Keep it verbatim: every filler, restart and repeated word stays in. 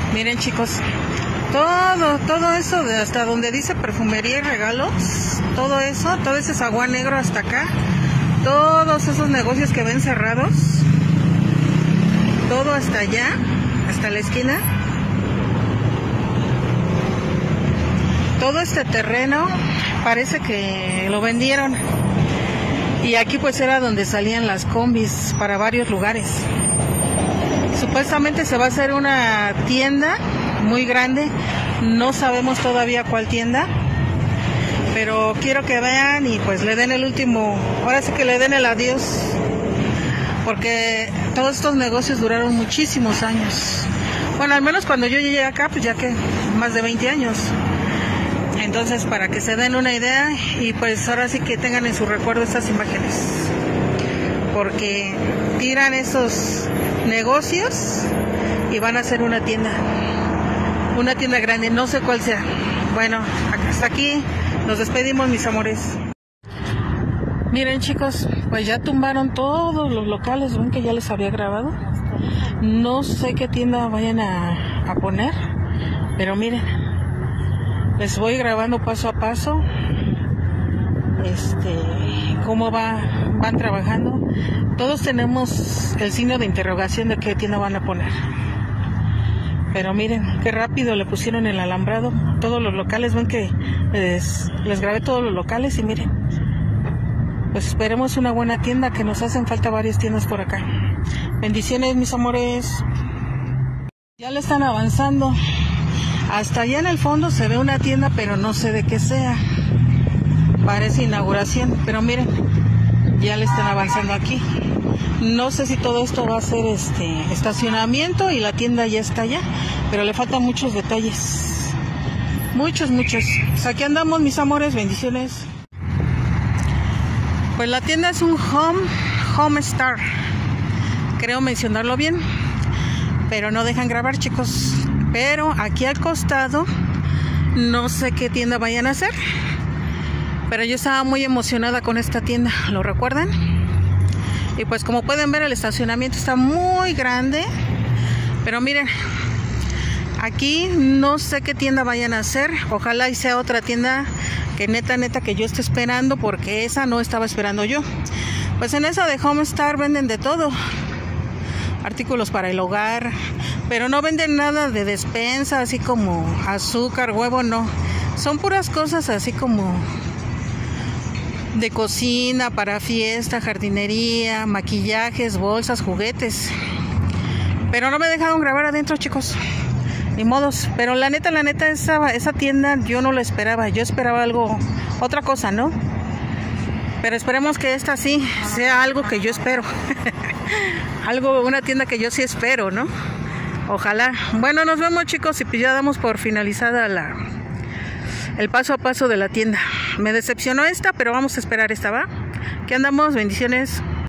Miren, chicos, todo, todo eso de hasta donde dice perfumería y regalos, todo eso, todo ese zaguán negro hasta acá, todos esos negocios que ven cerrados, todo hasta allá, hasta la esquina, todo este terreno parece que lo vendieron, y aquí pues era donde salían las combis para varios lugares. Supuestamente se va a hacer una tienda muy grande, no sabemos todavía cuál tienda, pero quiero que vean y pues le den el último, ahora sí que le den el adiós, porque todos estos negocios duraron muchísimos años. Bueno, al menos cuando yo llegué acá, pues ya que más de veinte años. Entonces, para que se den una idea y pues ahora sí que tengan en su recuerdo estas imágenes, porque tiran esos negocios y van a hacer una tienda, una tienda grande, no sé cuál sea. Bueno, hasta aquí nos despedimos, mis amores. Miren, chicos, pues ya tumbaron todos los locales, ven que ya les había grabado. No sé qué tienda vayan a, a poner, pero miren, les voy grabando paso a paso este cómo va van trabajando. Todos tenemos el signo de interrogación de qué tienda van a poner, pero miren qué rápido le pusieron el alambrado. Todos los locales, ven que les, les grabé todos los locales y miren, pues esperemos una buena tienda, que nos hacen falta varias tiendas por acá. Bendiciones, mis amores. Ya le están avanzando. Hasta allá en el fondo se ve una tienda, pero no sé de qué sea. Parece inauguración, pero miren, ya le están avanzando aquí. No sé si todo esto va a ser este estacionamiento y la tienda ya está allá, pero le faltan muchos detalles. Muchos, muchos. Pues aquí andamos, mis amores, bendiciones. Pues la tienda es un Home, Home Star. Creo mencionarlo bien, pero no dejan grabar, chicos. Pero aquí al costado, no sé qué tienda vayan a hacer, pero yo estaba muy emocionada con esta tienda, ¿lo recuerdan? Y pues como pueden ver, el estacionamiento está muy grande, pero miren, aquí no sé qué tienda vayan a hacer. Ojalá y sea otra tienda que neta, neta, que yo esté esperando, porque esa no estaba esperando yo. Pues en esa de Home Star venden de todo, artículos para el hogar, pero no venden nada de despensa, así como azúcar, huevo, no. Son puras cosas así como de cocina, para fiesta, jardinería, maquillajes, bolsas, juguetes. Pero no me dejaron grabar adentro, chicos. Ni modos. Pero la neta, la neta, esa, esa tienda yo no la esperaba. Yo esperaba algo, otra cosa, ¿no? Pero esperemos que esta sí sea algo que yo espero. Algo, una tienda que yo sí espero, ¿no? Ojalá. Bueno, nos vemos, chicos, y pues ya damos por finalizada la el paso a paso de la tienda. Me decepcionó esta, pero vamos a esperar esta, ¿va? ¿Qué andamos? Bendiciones.